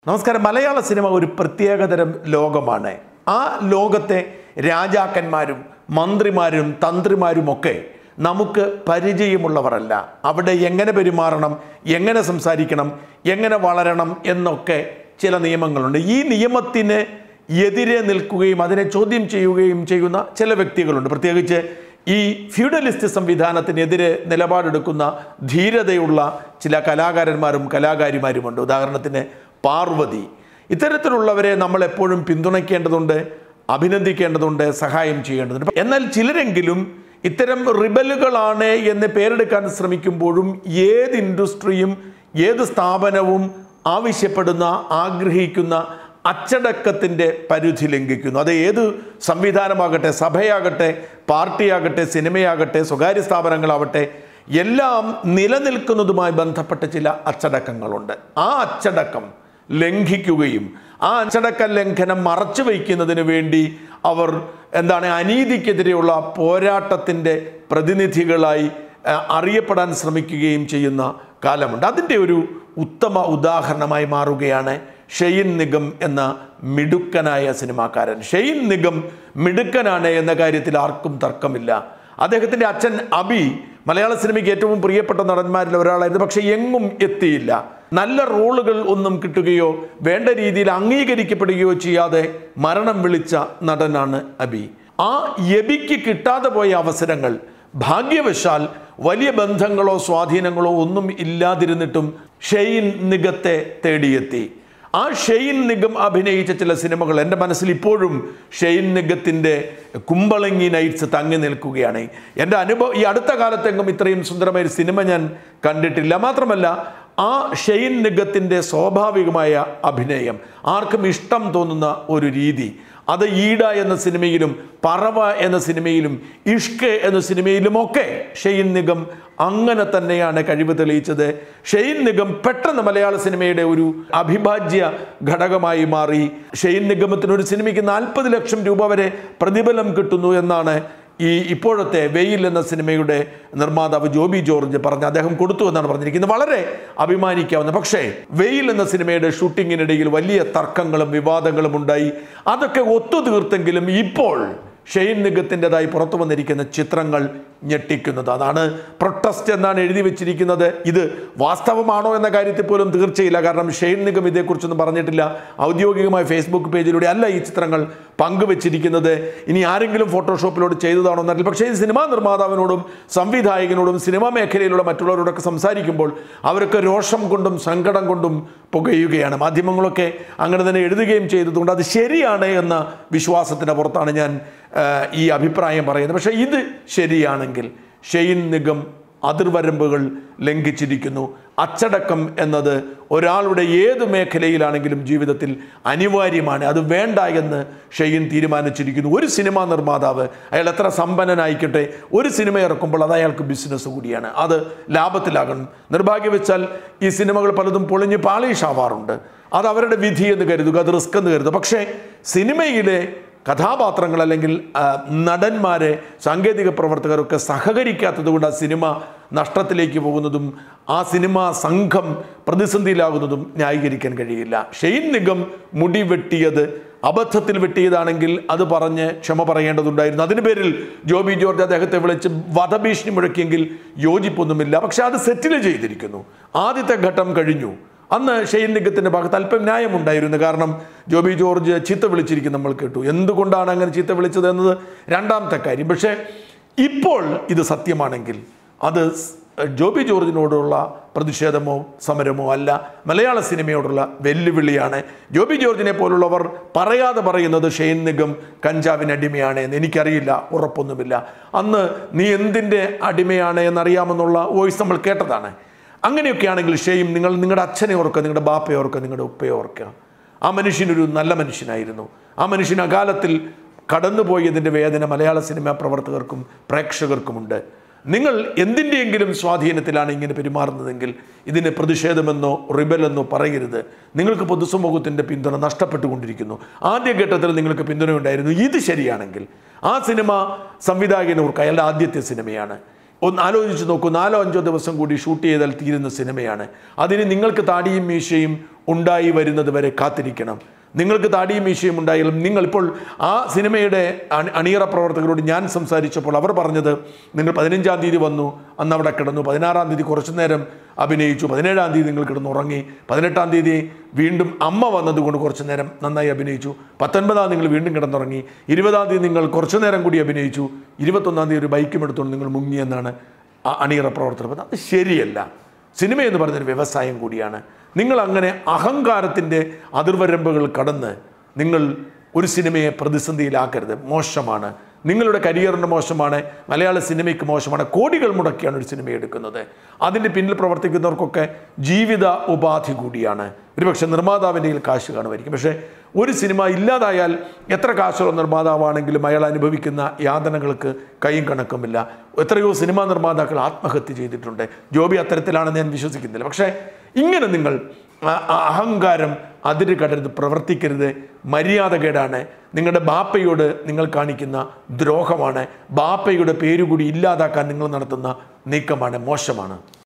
നമസ്കാരം. മലയാള സിനിമ ഒരു പ്രത്യേകതരം ലോകമാണ്. ആ ലോകത്തെ രാജാക്കന്മാരും മന്ത്രിമാരും തന്ത്രിമാരുമൊക്കെ നമുക്ക് പരിചയമുള്ളവരല്ല. അവിടെ എങ്ങനെ പെരുമാറണം, എങ്ങനെ സംസാരിക്കണം, എങ്ങനെ വളരണം എന്നൊക്കെ ചില നിയമങ്ങളുണ്ട്. ഈ നിയമത്തിന് എതിരെ നിൽക്കുകയും അതിനെ ചോദ്യം ചെയ്യുകയും ചെയ്യുന്ന ചില വ്യക്തികളുണ്ട്. പ്രത്യേകിച്ച് ഈ ഫ്യൂഡലിസ്റ്റ് സംവിധാനത്തിനെതിരെ നിലപാടെടുക്കുന്ന ധീരതയുള്ള ചില കലാകാരന്മാരും കലാകാരിമാരുമുണ്ട്. ഉദാഹരണത്തിന് പാർവതി. ഇത്തരത്തിലുള്ളവരെ നമ്മൾ എപ്പോഴും പിന്തുണയ്ക്കേണ്ടതുണ്ട്, അഭിനന്ദിക്കേണ്ടതുണ്ട്, സഹായം ചെയ്യേണ്ടതുണ്ട്. എന്നാൽ ചിലരെങ്കിലും ഇത്തരം റിബലുകളാണ് എന്ന് പേരെടുക്കാൻ ശ്രമിക്കുമ്പോഴും ഏത് ഇൻഡസ്ട്രിയും ഏത് സ്ഥാപനവും ആവശ്യപ്പെടുന്ന ആഗ്രഹിക്കുന്ന അച്ചടക്കത്തിൻ്റെ പരിധി ലംഘിക്കുന്നു. അത് ഏത് സംവിധാനമാകട്ടെ, സഭയാകട്ടെ, പാർട്ടിയാകട്ടെ, സിനിമയാകട്ടെ, സ്വകാര്യ സ്ഥാപനങ്ങളാവട്ടെ, എല്ലാം നിലനിൽക്കുന്നതുമായി ബന്ധപ്പെട്ട ചില അച്ചടക്കങ്ങളുണ്ട്. ആ അച്ചടക്കം ലംഘിക്കുകയും ആ അച്ചടക്ക ലംഘനം മറച്ചു വയ്ക്കുന്നതിന് വേണ്ടി അവർ അനീതിക്കെതിരെയുള്ള പോരാട്ടത്തിൻ്റെ പ്രതിനിധികളായി അറിയപ്പെടാൻ ശ്രമിക്കുകയും ചെയ്യുന്ന കാലമുണ്ട്. അതിൻ്റെ ഒരു ഉത്തമ ഉദാഹരണമായി മാറുകയാണ് ഷെയ്ൻ നിഗം എന്ന മിടുക്കനായ സിനിമാക്കാരൻ. ഷെയ്ൻ നിഗം മിടുക്കനാണ് എന്ന കാര്യത്തിൽ ആർക്കും തർക്കമില്ല. അദ്ദേഹത്തിൻ്റെ അച്ഛൻ അബി മലയാള സിനിമയ്ക്ക് ഏറ്റവും പ്രിയപ്പെട്ട നടന്മാരിൽ ഒരാളായിരുന്നു. പക്ഷെ എങ്ങും എത്തിയില്ല. നല്ല റോളുകൾ ഒന്നും കിട്ടുകയോ വേണ്ട രീതിയിൽ അംഗീകരിക്കപ്പെടുകയോ ചെയ്യാതെ മരണം വിളിച്ച നടനാണ് അബി. ആ എബിക്ക് കിട്ടാതെ പോയ അവസരങ്ങൾ ഭാഗ്യവശാൽ വലിയ ബന്ധങ്ങളോ സ്വാധീനങ്ങളോ ഒന്നും ഇല്ലാതിരുന്നിട്ടും ഷെയ്ൻ നിഗത്തെ തേടിയെത്തി. ആ ഷെയ്ൻ നിഗം അഭിനയിച്ച ചില സിനിമകൾ എൻ്റെ മനസ്സിൽ ഇപ്പോഴും ഷെയ്ൻ നിഗത്തിൻ്റെ കുമ്പളങ്ങി നൈറ്റ്സ് തങ്ങി നിൽക്കുകയാണ്. എൻ്റെ അനുഭവം ഈ അടുത്ത കാലത്തെങ്ങും ഇത്രയും സുന്ദരമായ സിനിമ ഞാൻ കണ്ടിട്ടില്ല. മാത്രമല്ല, ആ ഷെയ്ൻ നിഗത്തിൻ്റെ സ്വാഭാവികമായ അഭിനയം, ആർക്കും ഇഷ്ടം തോന്നുന്ന ഒരു രീതി, അത് ഈട എന്ന സിനിമയിലും പറവ എന്ന സിനിമയിലും ഇഷ്ക് എന്ന സിനിമയിലുമൊക്കെ ഷെയ്ൻ നിഗം അങ്ങനെ തന്നെയാണ് കഴിവ് തെളിയിച്ചത്. ഷെയ്ൻ നിഗം പെട്ടെന്ന് മലയാള സിനിമയുടെ ഒരു അവിഭാജ്യ ഘടകമായി മാറി. ഷെയ്ൻ നിഗമത്തിന് ഒരു സിനിമയ്ക്ക് 40 ലക്ഷം രൂപ വരെ പ്രതിഫലം കിട്ടുന്നു എന്നാണ് ഈ ഇപ്പോഴത്തെ വെയിൽ എന്ന സിനിമയുടെ നിർമ്മാതാവ് ജോബി ജോർജ് പറഞ്ഞ് അദ്ദേഹം കൊടുത്തു എന്നാണ് പറഞ്ഞിരിക്കുന്നത്. വളരെ അഭിമാനിക്കാവുന്ന. പക്ഷേ വെയിൽ എന്ന സിനിമയുടെ ഷൂട്ടിങ്ങിനിടയിൽ വലിയ തർക്കങ്ങളും വിവാദങ്ങളും ഉണ്ടായി. അതൊക്കെ ഒത്തുതീർത്തെങ്കിലും ഇപ്പോൾ ഷെയ്ൻ നിഗത്തിൻ്റെതായി പുറത്തു വന്നിരിക്കുന്ന ചിത്രങ്ങൾ ഞെട്ടിക്കുന്നത്. അതാണ് പ്രൊട്ടസ്റ്റ് എന്നാണ് എഴുതി വെച്ചിരിക്കുന്നത്. ഇത് വാസ്തവമാണോ എന്ന കാര്യത്തിൽ പോലും തീർച്ചയില്ല. കാരണം ഷെയ്ൻ നിഗം ഇതേക്കുറിച്ചൊന്നും പറഞ്ഞിട്ടില്ല. ഔദ്യോഗികമായ ഫേസ്ബുക്ക് പേജിലൂടെ അല്ല ഈ ചിത്രങ്ങൾ പങ്കുവെച്ചിരിക്കുന്നത്. ഇനി ആരെങ്കിലും ഫോട്ടോഷോപ്പിലൂടെ ചെയ്തതാണോ എന്നറിയില്ല. പക്ഷേ ഈ സിനിമാ നിർമ്മാതാവിനോടും സംവിധായകനോടും സിനിമാ മേഖലയിലുള്ള മറ്റുള്ളവരോടൊക്കെ സംസാരിക്കുമ്പോൾ അവരൊക്കെ രോഷം കൊണ്ടും സങ്കടം കൊണ്ടും പുകയുകയാണ്. മാധ്യമങ്ങളൊക്കെ അങ്ങനെ തന്നെ എഴുതുകയും ചെയ്തതുകൊണ്ട് അത് ശരിയാണ് എന്ന വിശ്വാസത്തിന് പുറത്താണ് ഞാൻ ഈ അഭിപ്രായം പറയുന്നത്. പക്ഷേ ഇത് ശരിയാണെങ്കിൽ ഷെയ്ൻ നിഗം അതിർവരമ്പുകൾ ലംഘിച്ചിരിക്കുന്നു. അച്ചടക്കം എന്നത് ഒരാളുടെ ഏത് മേഖലയിലാണെങ്കിലും ജീവിതത്തിൽ അനിവാര്യമാണ്. അത് വേണ്ട എന്ന് ഷെയ്ൻ തീരുമാനിച്ചിരിക്കുന്നു. ഒരു സിനിമാ നിർമ്മാതാവ്, അയാൾ എത്ര സമ്പന്നനായിക്കട്ടെ, ഒരു സിനിമ ഇറക്കുമ്പോൾ അത് അയാൾക്ക് ബിസിനസ് കൂടിയാണ്. അത് ലാഭത്തിലാകണം. നിർഭാഗ്യവശാൽ ഈ സിനിമകൾ പലതും പൊളിഞ്ഞ് പാളിഷാവാറുണ്ട്. അത് അവരുടെ വിധി എന്ന് കരുതുക, അത് റിസ്ക് എന്ന് കരുതുക. പക്ഷേ സിനിമയിലെ കഥാപാത്രങ്ങൾ അല്ലെങ്കിൽ നടന്മാരെ സാങ്കേതിക പ്രവർത്തകരൊക്കെ സഹകരിക്കാത്തത് കൊണ്ട് ആ സിനിമ നഷ്ടത്തിലേക്ക് പോകുന്നതും ആ സിനിമ സംഘം പ്രതിസന്ധിയിലാകുന്നതും ന്യായീകരിക്കാൻ കഴിയില്ല. ഷെയ്ൻ നിഗം മുടി വെട്ടിയത് അബദ്ധത്തിൽ വെട്ടിയതാണെങ്കിൽ അത് പറഞ്ഞ് ക്ഷമ പറയേണ്ടതുണ്ടായിരുന്നു. അതിന് പേരിൽ ജോബി ജോർജ് അദ്ദേഹത്തെ വിളിച്ച് വധഭീഷണി മുഴക്കിയെങ്കിൽ യോജിപ്പൊന്നുമില്ല. പക്ഷെ അത് സെറ്റിൽ ചെയ്തിരിക്കുന്നു. ആദ്യത്തെ ഘട്ടം കഴിഞ്ഞു. അന്ന് ഷെയ്ൻ നിഗത്തിൻ്റെ ഭാഗത്ത് അല്പം ന്യായമുണ്ടായിരുന്നു. കാരണം ജോബി ജോർജ് ചീത്ത വിളിച്ചിരിക്കും നമ്മൾ കേട്ടു. എന്തുകൊണ്ടാണ് അങ്ങനെ ചീത്ത വിളിച്ചത് എന്നത് രണ്ടാമത്തെ കാര്യം. പക്ഷേ ഇപ്പോൾ ഇത് സത്യമാണെങ്കിൽ അത് ജോബി ജോർജിനോടുള്ള പ്രതിഷേധമോ സമരമോ അല്ല, മലയാള സിനിമയോടുള്ള വെല്ലുവിളിയാണ്. ജോബി ജോർജിനെ പോലുള്ളവർ പറയാതെ പറയുന്നത് ഷെയ്ൻ നിഗം കഞ്ചാവിന് അടിമയാണ് എന്ന്. എനിക്കറിയില്ല, ഉറപ്പൊന്നുമില്ല. അന്ന് നീ എന്തിൻ്റെ അടിമയാണ് എന്നറിയാമെന്നുള്ള വോയിസ് നമ്മൾ കേട്ടതാണ്. അങ്ങനെയൊക്കെയാണെങ്കിൽ ഷെയ്ൻ, നിങ്ങളുടെ അച്ഛനെ ഓർക്കുക, നിങ്ങളുടെ ബാപ്പയെ ഓർക്കുക, നിങ്ങളുടെ ഉപ്പയെ ഓർക്കുക. ആ മനുഷ്യനൊരു നല്ല മനുഷ്യനായിരുന്നു. ആ മനുഷ്യൻ അകാലത്തിൽ കടന്നുപോയതിൻ്റെ വേദന മലയാള സിനിമാ പ്രവർത്തകർക്കും പ്രേക്ഷകർക്കുമുണ്ട്. നിങ്ങൾ എന്തിൻ്റെയെങ്കിലും സ്വാധീനത്തിലാണ് ഇങ്ങനെ പെരുമാറുന്നതെങ്കിൽ ഇതിന് പ്രതിഷേധമെന്നോ റിബലെന്നോ പറയരുത്. നിങ്ങൾക്ക് പൊതുസമൂഹത്തിൻ്റെ പിന്തുണ നഷ്ടപ്പെട്ടുകൊണ്ടിരിക്കുന്നു. ആദ്യഘട്ടത്തിൽ നിങ്ങൾക്ക് പിന്തുണയുണ്ടായിരുന്നു. ഇത് ശരിയാണെങ്കിൽ ആ സിനിമ സംവിധായകനെ ഓർക്കുക, അയാളുടെ ആദ്യത്തെ സിനിമയാണ്. ഒന്ന് ആലോചിച്ച് നോക്കൂ, 4-5 ദിവസം കൂടി ഷൂട്ട് ചെയ്താൽ തീരുന്ന സിനിമയാണ്. അതിന് നിങ്ങൾക്ക് താടിയും മീശയും ഉണ്ടായി വരുന്നത് വരെ കാത്തിരിക്കണം. നിങ്ങൾക്ക് താടിയും മീശയും ഉണ്ടായാലും നിങ്ങളിപ്പോൾ ആ സിനിമയുടെ അണിയറ പ്രവർത്തകരോട് ഞാൻ സംസാരിച്ചപ്പോൾ അവർ പറഞ്ഞത്, നിങ്ങൾ 15-ാം തീയതി വന്നു, അന്ന് അവിടെ കിടന്നു, 16-ാം തീയതി കുറച്ചു നേരം അഭിനയിച്ചു, 17-ാം തീയതി നിങ്ങൾ കിടന്നുറങ്ങി, 18-ാം തീയതി വീണ്ടും അമ്മ വന്നതുകൊണ്ട് കുറച്ചു നേരം നന്നായി അഭിനയിച്ചു, 19-ാം നിങ്ങൾ വീണ്ടും കിടന്നുറങ്ങി, 20-ാം തീയതി നിങ്ങൾ കുറച്ചു നേരം കൂടി അഭിനയിച്ചു, 21-ാം തീയതി ഒരു ബൈക്കും എടുത്തുകൊണ്ട് നിങ്ങൾ മുങ്ങിയെന്നാണ് അണിയറ പ്രവർത്തകർ പറഞ്ഞത്. അത് ശരിയല്ല. സിനിമ എന്ന് പറഞ്ഞൊരു വ്യവസായം കൂടിയാണ്. നിങ്ങൾ അങ്ങനെ അഹങ്കാരത്തിൻ്റെ അതിർവരമ്പുകൾ കടന്ന് നിങ്ങൾ ഒരു സിനിമയെ പ്രതിസന്ധിയിലാക്കരുത്. മോശമാണ്. നിങ്ങളുടെ കരിയറിന് മോശമാണ്, മലയാള സിനിമയ്ക്ക് മോശമാണ്. കോടികൾ മുടക്കിയാണ് ഒരു സിനിമ എടുക്കുന്നത്. അതിൻ്റെ പിന്നിൽ പ്രവർത്തിക്കുന്നവർക്കൊക്കെ ജീവിത ഉപാധി കൂടിയാണ്. ഒരുപക്ഷെ നിർമ്മാതാവിൻ്റെ കയ്യിൽ കാശ് കാണുമായിരിക്കും. പക്ഷേ ഒരു സിനിമ ഇല്ലാതായാൽ എത്ര കാശുള്ള നിർമ്മാതാവാണെങ്കിലും അയാൾ അനുഭവിക്കുന്ന യാതനകൾക്ക് കൈയും കണക്കുമില്ല. എത്രയോ സിനിമാ നിർമ്മാതാക്കൾ ആത്മഹത്യ ചെയ്തിട്ടുണ്ട്. ജോബി അത്തരത്തിലാണെന്ന് ഞാൻ വിശ്വസിക്കുന്നില്ല. പക്ഷേ ഇങ്ങനെ നിങ്ങൾ അഹങ്കാരം അതിര് കടരുത്, പ്രവർത്തിക്കരുത്. മര്യാദകേടാണ്. നിങ്ങളുടെ ബാപ്പയോട് നിങ്ങൾ കാണിക്കുന്ന ദ്രോഹമാണ്. ബാപ്പയുടെ പേരുകൂടി ഇല്ലാതാക്കാൻ നിങ്ങൾ നടത്തുന്ന നീക്കമാണ്, മോശമാണ്.